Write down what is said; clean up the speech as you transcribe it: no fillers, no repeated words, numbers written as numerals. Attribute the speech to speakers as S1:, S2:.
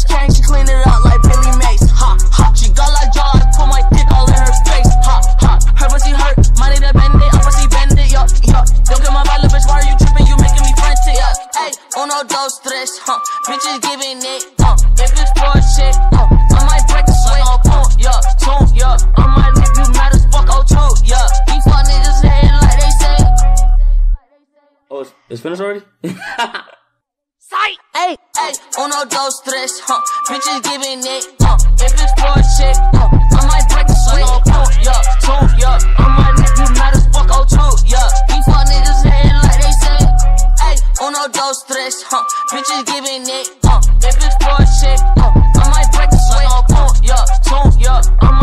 S1: She came, she cleaned it out like Billy Mace. Ha, ha. She got like jaw, I put my dick all in her face. Ha, ha. Her pussy hurt, money to bend it, I pussy bend it, yup, yup. Don't get my bad bitch, why are you tripping? You making me frantic, yup. Hey, uno, dos, tres, bitches giving it, if it's for shit, I might break the swing, yup, yup. I might leave you mad as fuck, too, yup. These fuck niggas hating like they say.
S2: Oh, it's finished already?
S1: Sight! Hey, hey, uno, dos, tres, bitches giving it, if it's for shit, I might break the swing, yup, I might leave you mad as fuck, too, yup. These fuck niggas hating like they say. Hey, uno, dos, tres, bitches giving it, if it's for shit, I might break the swing, yup,